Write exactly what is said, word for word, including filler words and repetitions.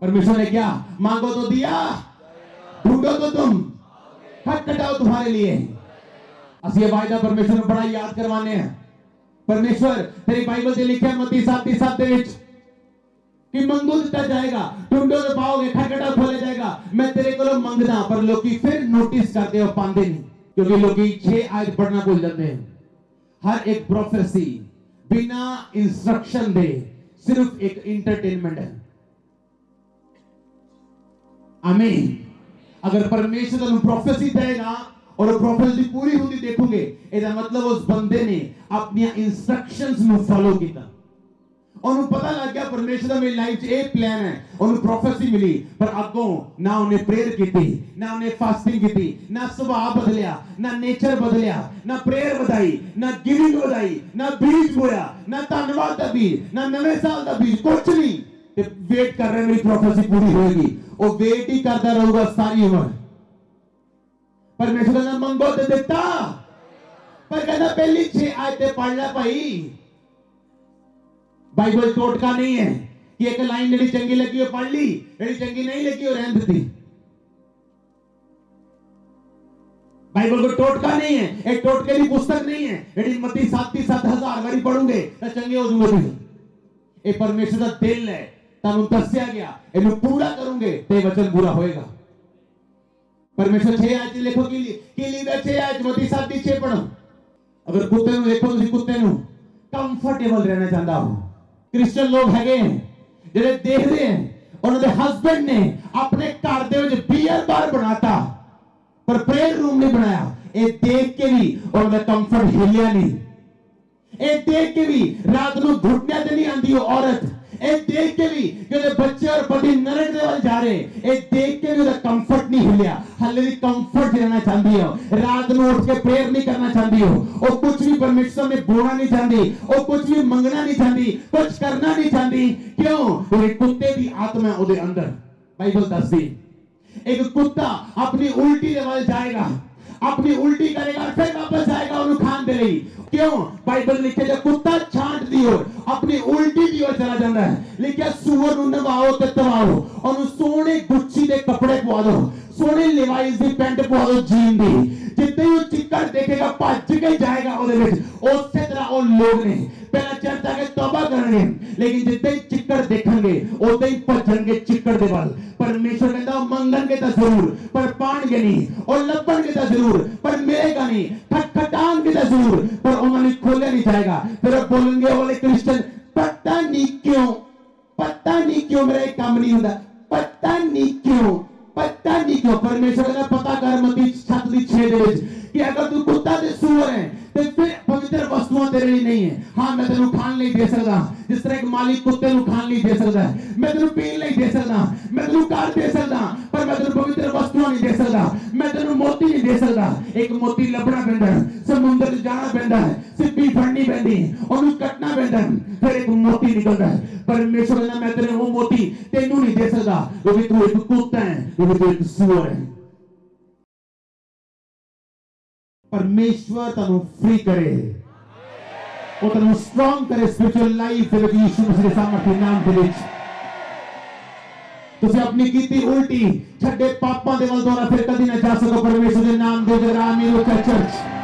परमेश्वर ने क्या मांगो तो दिया, ढूंढो तो तुम खटखटाओ तुम्हारे लिए। असली वायदा परमेश्वर ने बड़ा याद करवाने हैं। परमेश्वर तेरी बाइबल से लिखा है मत्ती सात सात दे विच कि मंगो दिता जाएगा, ढूंढो तो पाओगे, खटखटाओ खोले जाएगा। मैं तेरे को मंगदा, पर लोग फिर नोटिस करते हो पाते नहीं, क्योंकि लोग छह आयत पढ़ना भूल जाते हैं। हर एक प्रोफेसी बिना इंस्ट्रक्शन दे सिर्फ एक इंटरटेनमेंट है। आमीन। अगर परमेश्वर तुम प्रोफेसी देगा और प्रोफेसी पूरी होती देखोगे, इसका मतलब उस बंदे ने अपनी इंस्ट्रक्शंस में फॉलो किया और पता लग गया परमेश्वर का मेरी लाइफ ए प्लान है। और प्रोफेसी मिली, पर अगों ना उन्हें प्रेयर की, ना उन्हें फास्टिंग की, ना स्वभाव बदलिया, ना नेचर बदलिया, ना प्रेयर बधाई, ना गिविंग बधाई, ना बीज बोया, ना धन्यवाद का बीज, ना नवे साल का बीज, कुछ नहीं। वेट कर रहे मेरी प्रोफेसी पूरी होगी, वो वेट ही करता रहूंगा सारी उम्र। परमेश्वर ने मंगो तो देता, पर कहना पहली छह आयतें पढ़ ले भाई। बाइबल टोटका नहीं है कि एक लाइन जेडी चंगी लगी हो पढ़ ली, जेडी चंगी नहीं लगी हो रहन दी। बाइबल को टोटका नहीं है, एक टोटके की पुस्तक नहीं है जेडी मत्ती सात सात हजार बारी पढ़ोगे तो चंगे हो जाओगे। ये परमेश्वर का दिल है, तनु दस्या गया इन्हें पूरा करूंगे ते वचन पूरा होएगा। परमेश्वर छह आयत लिखो कि कि लीदा छह आयत मत्ती सात छह पढ़ो। अगर कुत्ते नु देखो तुसी कुत्ते नु कंफर्टेबल रहना चाहता हो। क्रिश्चियन लोग हैगे जेडे देख रहे हैं उन्होंने हस्बैंड ने अपने घर दे विच बियर बार बनाता पर प्रेयर रूम नहीं बनाया। ये देख के भी उन्होंने कंफर्ट हिलिया नहीं। ये देख के भी रात को घुटने ते नहीं आंदी औरत। ये देख के भी कि बच्चे और पति नरक दे वाल जा रहे, ये देख के भी कंफर्ट नहीं हिलिया। हले भी कंफर्ट रहना चाहती हो, रात को उठ के प्रेयर नहीं करना चाहती हो, और कुछ भी परमेश्वर में बोलना नहीं चाहती, और कुछ भी मंगना नहीं चाहती, कुछ करना नहीं चाहती। क्यों? क्योंकि कुत्ते की आत्मा उहदे अंदर। बाइबल दसदी एक कुत्ता अपनी उल्टी दे वाल जाएगा, अपनी उल्टी करेगा, फिर वापस आएगा उन्हें खान दे रही। क्यों? बाइबल लिखे जो कुत्ता छांट दी ओर अपनी उल्टी की ओर चला जाता है। लिखे सुअर नु नवाओ ते तवाओ और सोने गुच्ची दे कपड़े पवा दो, सोने लिवाइस दी पैंट पवा दो, जीन दी। जितने वो चिक्कड़ देखेगा भज के जाएगा ओदे विच। उसे तरह वो लोग ने पहला चर्चा के तौबा करने, लेकिन जितने ही चिक्कड़ देखेंगे उतने ही भजणगे चिक्कड़ दे वाल। परमेश्वर कहता मंगणगे तो जरूर पर पाणगे नहीं, और लभणगे तो जरूर पर मिलेगा नहीं, खटखटाणगे तो जरूर पर उन्होंने खोले नहीं जाएगा। फिर बोलेंगे वाले क्रिश्चियन पता नहीं क्यों, पता नहीं क्यों मेरा काम नहीं होता, पता नहीं क्यों, पता नहीं क्यों। परमेश्वर ने पता कर मत्ती सात छह दे विच कि अगर तू कुत्ता ते सूअर है तो फिर पवित्र वस्तुआं तेरे लिए नहीं है। हाँ मैं तेनू खान नहीं दे सकता, जिस तरह एक मालिक कुत्ते नु खान नहीं दे सकता है। मैं तेनू पीन नहीं दे सकता, मैं तेनू कार दे सकता, पर मैं तेनू पवित्र वस्तुआं नहीं दे सकता। मैं तेनू मोती नहीं दे सकता। एक मोती लभना पैंदा है, समुद्र जाना पैंदा है, सिप्पी फड़नी पैंदी, ओनू कटना पैंदा है, फिर एक मोती निकलता है। परमेश्वर ने मैं तेरे वो मोती तेनू नहीं दे सकता क्योंकि तू एक कुत्ता है, क्योंकि तू एक सूअर है। परमेश्वर तनु फ्री करे, वो तनु स्ट्रॉन्ग करे स्पिरिचुअल लाइफ विच यीशु मसीह के सामर्थ्य नाम दे विच। तुसी अपनी कीती उल्टी छड्डे पापां दे वल दोरा फिर कदी ना जा सको। परमेश्वर के नाम दे जरा आमीन हो चर्च।